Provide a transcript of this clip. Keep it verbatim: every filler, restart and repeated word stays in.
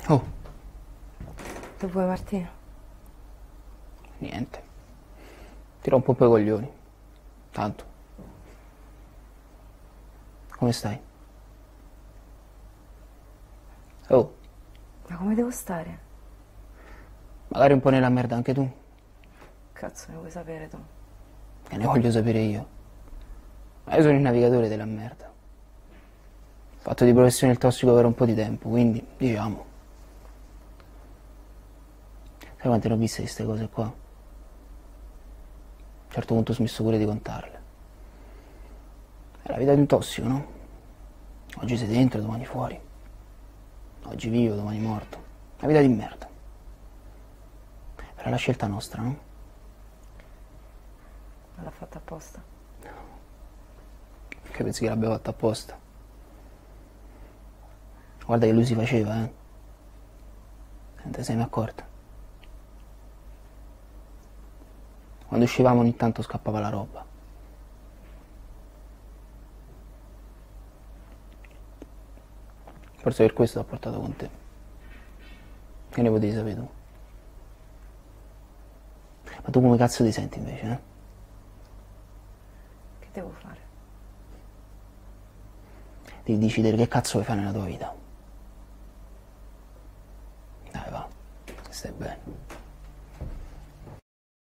Oh, Che vuoi, Martino? niente. Ti rompo un po' i coglioni. Tanto. Come stai? Oh, Ma come devo stare? magari un po' nella merda anche tu. Cazzo, ne vuoi sapere tu? Che ne voglio sapere io. Ma io sono il navigatore della merda. Ho fatto di professione il tossico per un po' di tempo, quindi, diciamo. Sai quante ne ho viste di queste cose qua? A un certo punto ho smesso pure di contarle. È la vita di un tossico, no? Oggi sei dentro, domani fuori. Oggi vivo, domani morto. La vita di merda. Era la scelta nostra, no? Non l'ha fatta apposta. Che pensi che l'abbia fatta apposta? Guarda che lui si faceva, eh. Non te sei mai accorta? Quando uscivamo ogni tanto scappava la roba. Forse per questo l'ho portato con te. Che ne potevi sapere tu? Ma tu come cazzo ti senti invece, eh? Che devo fare? Devi decidere che cazzo vuoi fare nella tua vita.